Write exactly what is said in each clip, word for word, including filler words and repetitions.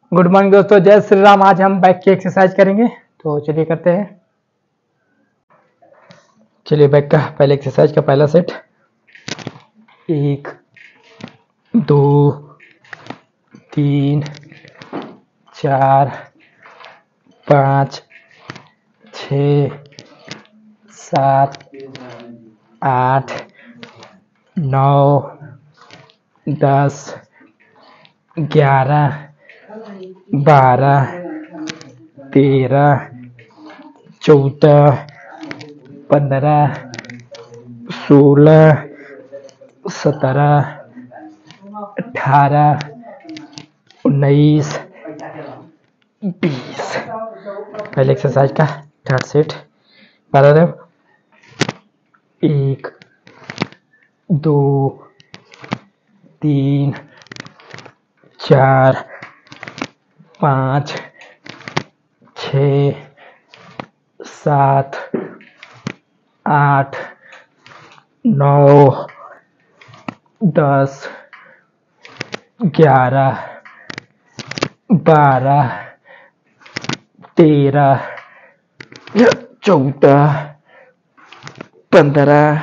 Good morning दोस्तों, जय श्री राम। आज हम बैक की एक्सरसाइज करेंगे, तो चलिए करते हैं। चलिए बैक का पहले एक्सरसाइज का पहला सेट। एक, दो, तीन, चार, पाँच, छ, सात, आठ, नौ, दस, ग्यारह, बारह, तेरह, चौदह, पंद्रह, सोलह, सत्रह, अठारह, उन्नीस, बीस। पहले एक्सरसाइज का थर्ड सेट। पैराग्राफ एक, दो, तीन, चार, पाँच, छ, सात, आठ, नौ, दस, ग्यारह, बारह, तेरह, चौदह, पंद्रह,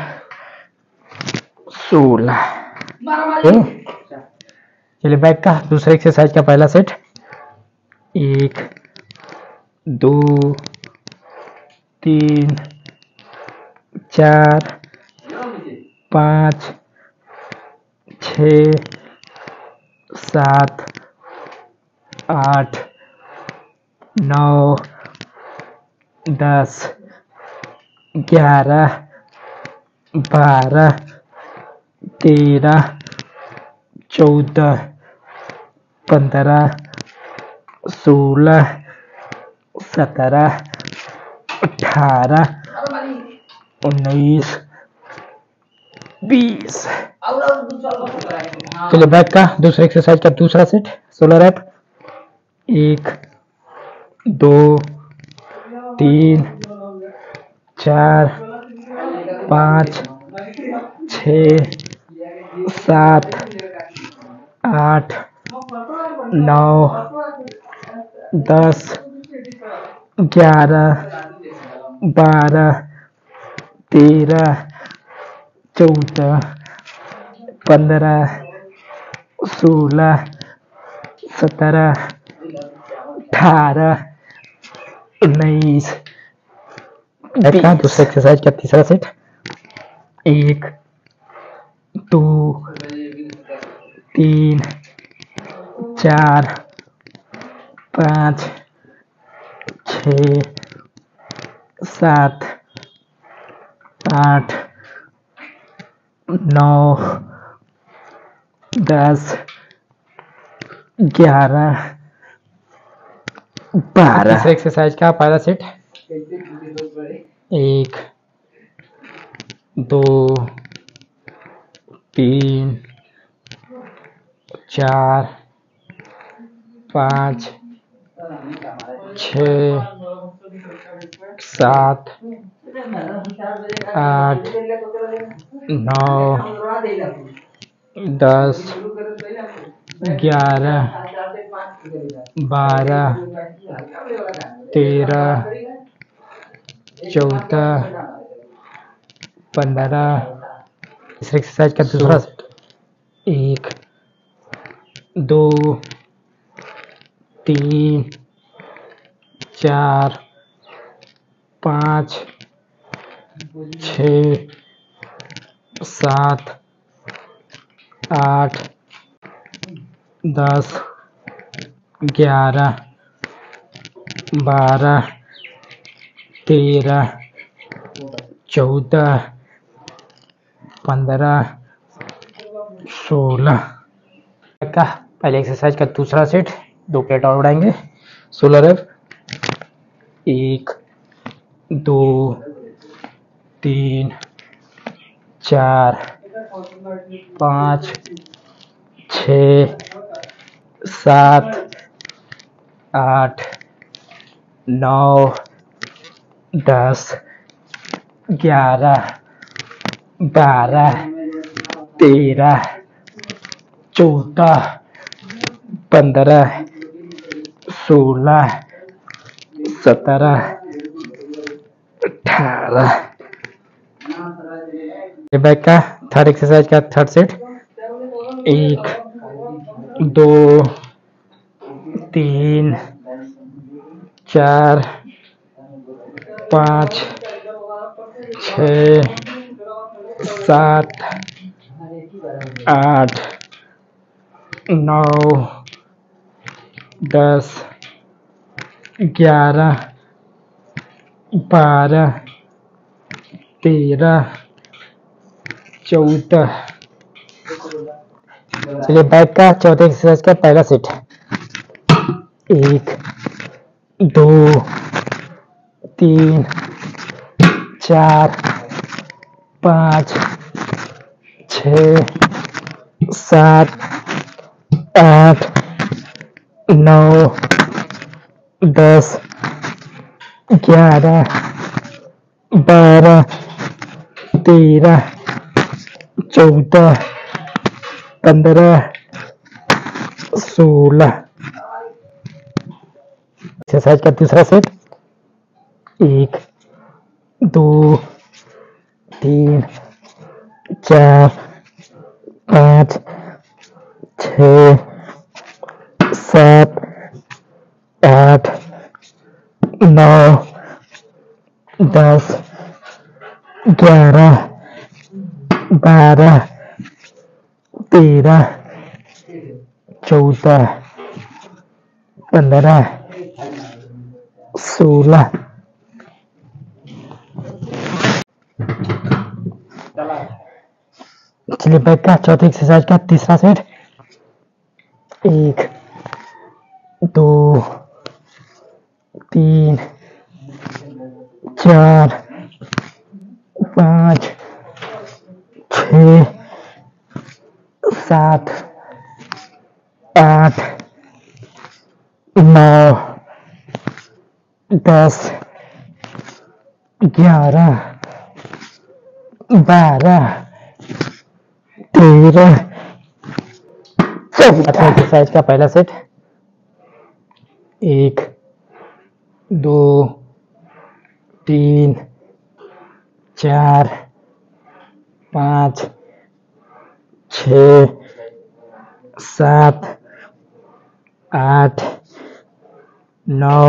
सोलह। चलिए बैक का दूसरे एक्सरसाइज का पहला सेट। एक, दो, तीन, चार, पाँच, छ, सात, आठ, नौ, दस, ग्यारह, बारह, तेरह, चौदह, पंद्रह, सोलह, सत्रह, अठारह, उन्नीस, बीस। चलिए बैक का दूसरे एक्सरसाइज का दूसरा सेट। सोलह रैप। एक, दो, तीन, चार, पाँच, छ, सात, आठ, नौ, दस, ग्यारह, बारह, तेरह, चौदह, पंद्रह, सोलह, सत्रह, अठारह, उन्नीस। दूसरे एक्सरसाइज का तीसरा सेट। एक, दो, तीन, चार, पाँच, छ, सात, आठ, नौ, दस, ग्यारह, बारह। तीसरे एक्सरसाइज का पहला सेट। एक, दो, तीन, चार, पाँच, छ, सात, आठ, नौ, दस, ग्यारह, बारह, तेरह, चौदह, पंद्रह। इस एक्सरसाइज का दूसरा सेट। एक, दो, तीन, चार, पाँच, छ, सात, आठ, दस, ग्यारह, बारह, तेरह, चौदह, पंद्रह, सोलह। का पहले एक्सरसाइज का दूसरा सेट। दो प्लेट और उड़ाएंगे। सोलह रेप। एक, दो, तीन, चार, पाँच, छ, सात, आठ, नौ, दस, ग्यारह, बारह, तेरह, चौदह, पंद्रह, सोलह, सत्रह, अठारह। ये बैक का थर्ड एक्सरसाइज का थर्ड सेट। एक, दो, तीन, चार, पाँच, छः, सात, आठ, नौ, दस, ग्यारह, बारह, तेरह, चौदह। चलिए बैक का चौथे एक्सरसाइज का पहला सेट। एक, दो, तीन, चार, पाँच, छः, सात, आठ, नौ, दस, ग्यारह, बारह, तेरह, चौदह, पंद्रह, सोलह। एक्सरसाइज का दूसरा सेट। एक, दो, तीन, चार, पाँच, छः, सात, आठ, नौ, दस, ग्यारह, बारह, तेरह, चौदह, पंद्रह, सोलह। चलिए बैक का चौथे एक्सरसाइज का तीसरा सेट। एक, दो, तीन, चार, पाँच, छः, सात, आठ, नौ, दस, ग्यारह, बारह, तेरह, चौदह। एक्सरसाइज का पहला सेट। एक, दो, तीन, चार, पाँच, छः, सात, आठ, नौ,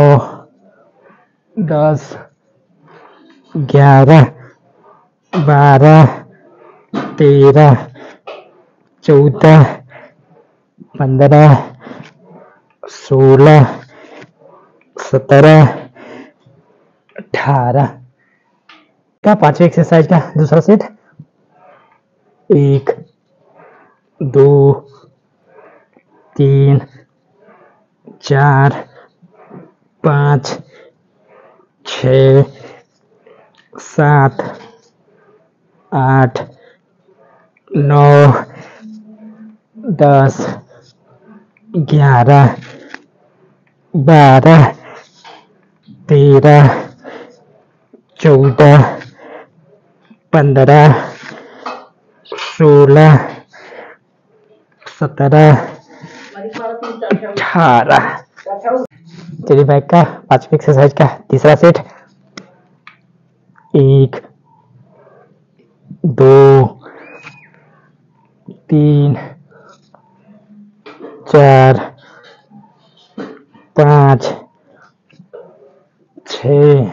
दस, ग्यारह, बारह, तेरह, चौदह, पंद्रह, सोलह, सत्रह, अठारह। का पांचवी एक्सरसाइज का दूसरा सेट। एक, दो, तीन, चार, पाँच, छः, सात, आठ, नौ, दस, ग्यारह, बारह, तेरह, चौदह, पंद्रह, सोलह, सत्रह, अठारह। चलिए बैक का पांचवी एक्सरसाइज का तीसरा सेट। एक, दो, तीन, चार, पाँच, छः,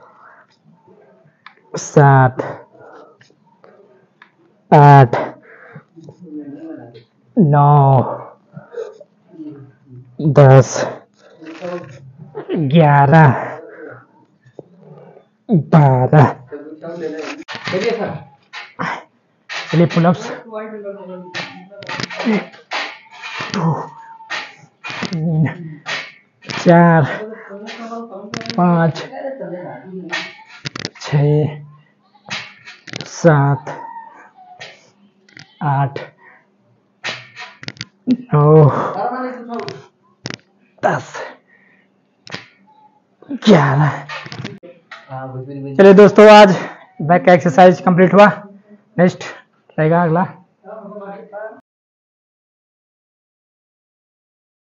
सात, आठ, नौ, दस, ग्यारह, बारह। चलिए पुलअप्स। एक, दो, तीन, चार, पाँच, छः, सात, आठ, नौ, दस, ग्यारह। चलिए दोस्तों आज बैक का एक्सरसाइज कंप्लीट हुआ। नेक्स्ट रहेगा अगला